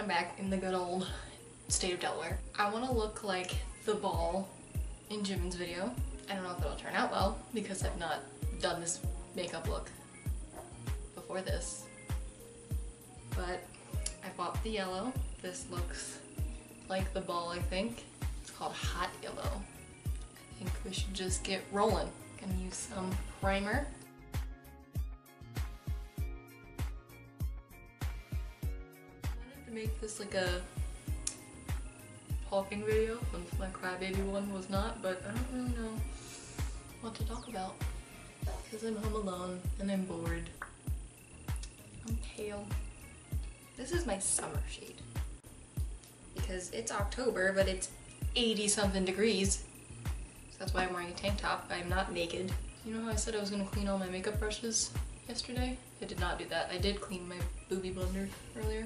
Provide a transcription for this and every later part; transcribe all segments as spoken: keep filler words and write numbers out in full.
I'm back in the good old state of Delaware. I want to look like the ball in Jimin's video. I don't know if it'll turn out well because I've not done this makeup look before this. But I bought the yellow. This looks like the ball, I think. It's called Hot Yellow. I think we should just get rolling. Gonna use some primer. Make this like a talking video since my crybaby one was not, but I don't really know what to talk about because I'm home alone and I'm bored. I'm pale. This is my summer shade because it's October but it's eighty something degrees, so that's why I'm wearing a tank top. I'm not naked. You know how I said I was gonna clean all my makeup brushes yesterday? I did not do that. I did clean my booby blender earlier.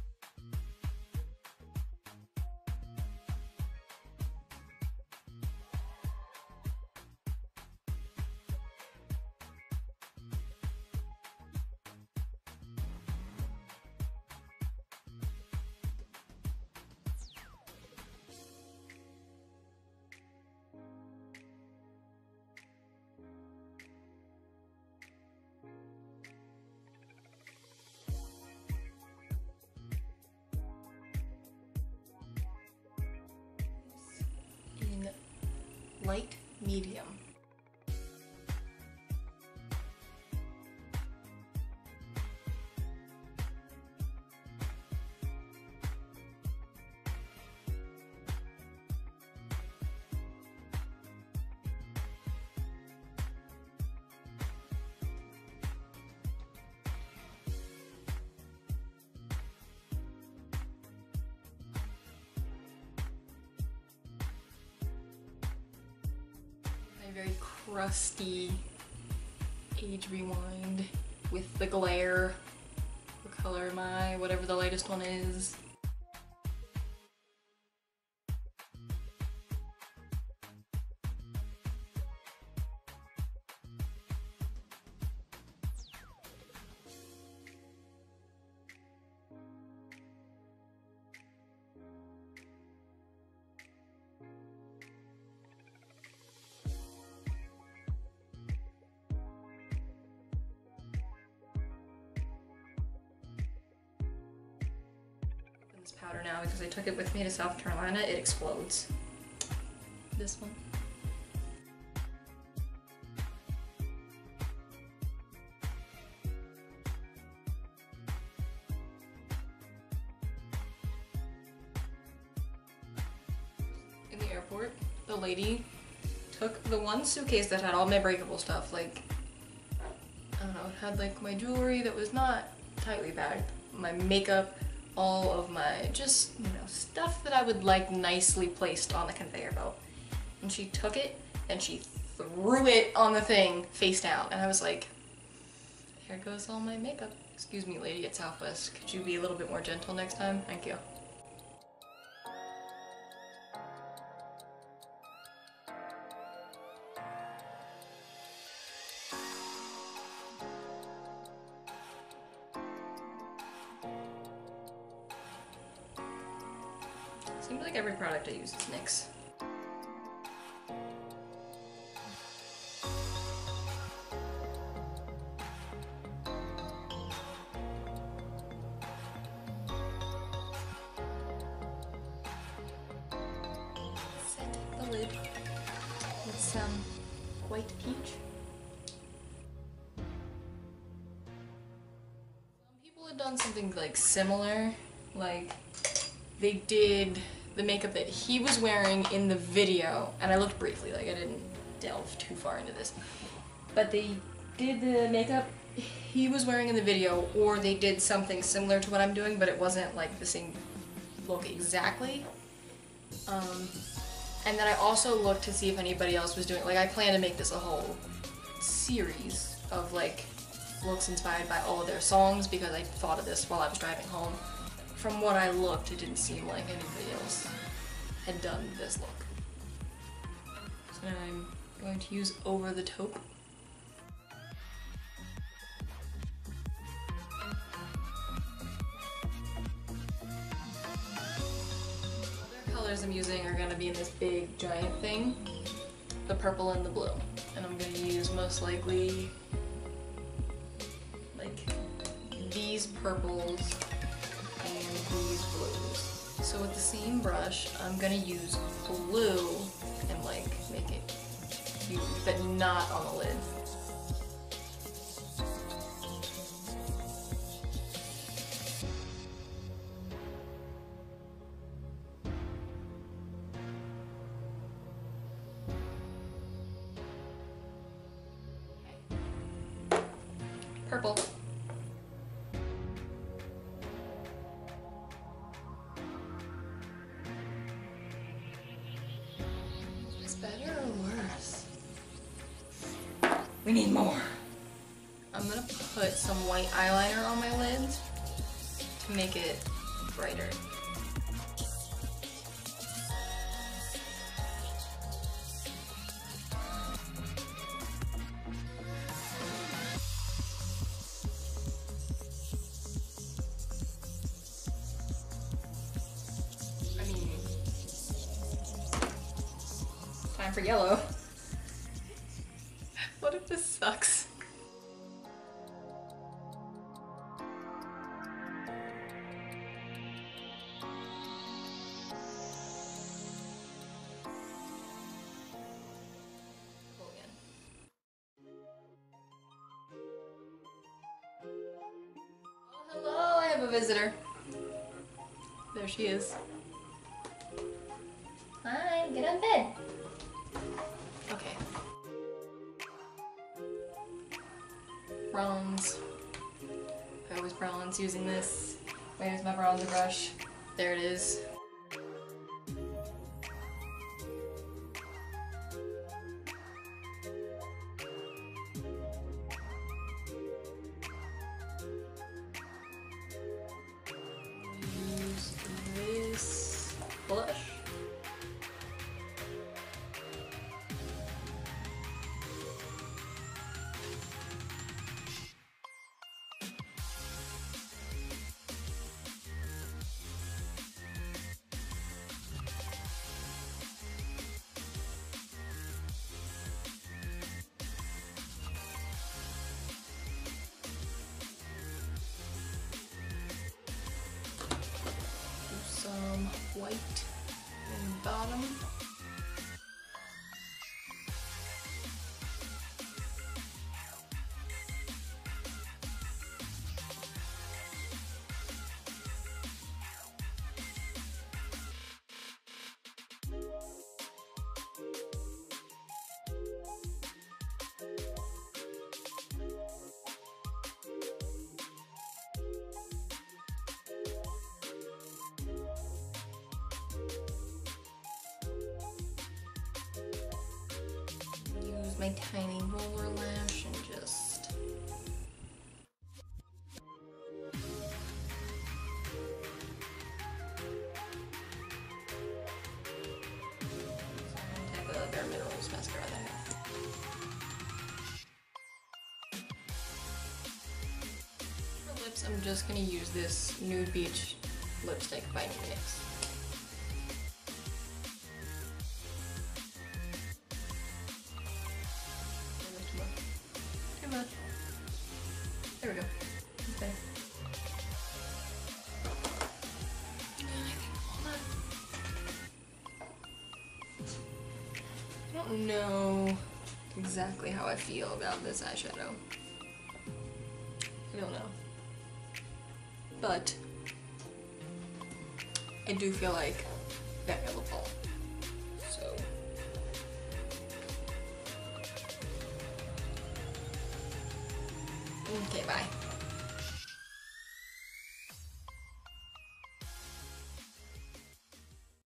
Light medium. Very crusty age rewind with the glare. What color am I? Whatever the latest one is. This powder now because I took it with me to South Carolina. It explodes. This one. In the airport, the lady took the one suitcase that had all my breakable stuff, like, I don't know, it had like my jewelry that was not tightly bagged, my makeup, all of my just, you know, stuff that I would like nicely placed on the conveyor belt. And she took it and she threw it on the thing face down. And I was like, here goes all my makeup. Excuse me, lady at Southwest. Could you be a little bit more gentle next time? Thank you. Seems like every product I use is NYX. Set the lid with some white peach. Some people have done something like similar, like they did the makeup that he was wearing in the video, and I looked briefly, like I didn't delve too far into this, but they did the makeup he was wearing in the video, or they did something similar to what I'm doing, but it wasn't like the same look exactly. Um, and then I also looked to see if anybody else was doing, like I plan to make this a whole series of like looks inspired by all of their songs because I thought of this while I was driving home. From what I looked, it didn't seem like anybody else had done this look. So now I'm going to use Over the Taupe. colors I'm using are gonna be in this big giant thing, the purple and the blue. And I'm gonna use most likely like these purples and these blues. So with the same brush, I'm gonna use blue and like make it huge, but not on the lid. Purple. Is this better or worse? We need more. I'm gonna put some white eyeliner on my lids to make it brighter. Time for yellow. What if this sucks? Go again. Oh, hello, I have a visitor. There she is. Hi, get out of bed. Okay. Bronze. I always bronze using this. Where's my bronzer brush? There it is. Use this blush. Some white in the bottom. My tiny roller lash and just some type of Bare Minerals mascara that I have. For lips, I'm just gonna use this Nude Beach lipstick by NYX. Too much. There we go. Okay. I don't know exactly how I feel about this eyeshadow. I don't know. But I do feel like that yellow fall. So okay, bye.